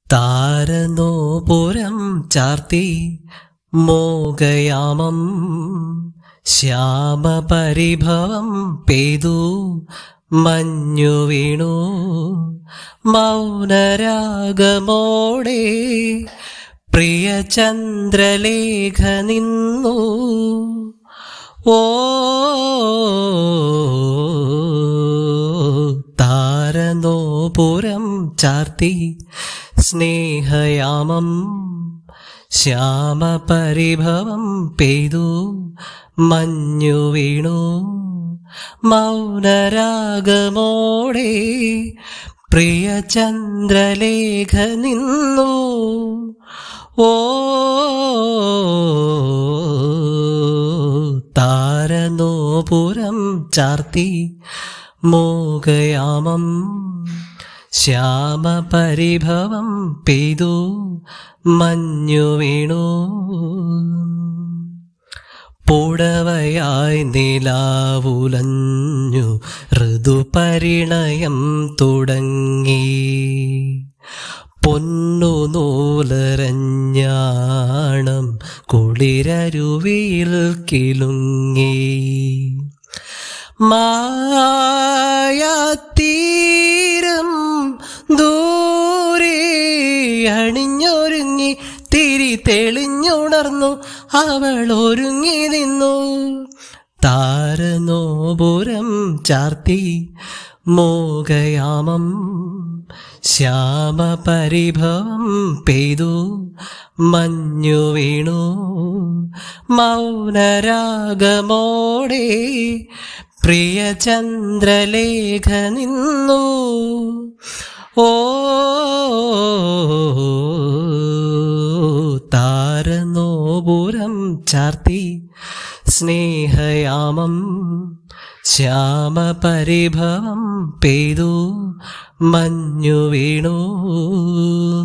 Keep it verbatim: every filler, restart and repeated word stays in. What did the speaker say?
താരനോപുരം ചാർത്തി മോഗയാമം ശ്യാമപരിഭവം പെയ്തു മഞ്ഞു വീണു മൗനരാഗമോടെ പ്രിയ ചന്ദ്രലേഖ നിന്നു. ഓ താരനോപുരം ചാർത്തി സ്നേഹയാമം ശ്യാമപരിഭവം പെയ്തു മഞ്ഞു വീണു മൗനരാഗമോടെ പ്രിയ ചന്ദ്രലേഖ നിന്നു. ഓ താരനോപുരം ചാർത്തി മോഗയാമം ശ്യാമപരിഭവം പെയ്തു മഞ്ഞു വീണു. പുടവയായി നിലാവുലഞ്ഞു ഋതുപരിണയം തുടങ്ങി. പൊന്നു നൂലരഞ്ഞാണം കുളിരരുവിയിൽ കിലുങ്ങി. മായാത്തീരം ദൂരെ അണിഞ്ഞൊരുങ്ങി തിരി തെളിഞ്ഞുണർന്നു അവൾ ഒരുങ്ങി നിന്നു. താരനോപുരം ചാർത്തി മോഗയാമം ശ്യാമപരിഭവം പെയ്തു മഞ്ഞു വീണു മൗനരാഗമോടെ പ്രിയ ചന്ദ്രലേഖ നിന്നു. ഓ താരനോപുരം ചാർത്തി സ്നേഹയാമം ശ്യാമപരിഭവം പെയ്തു മഞ്ഞു വീണു.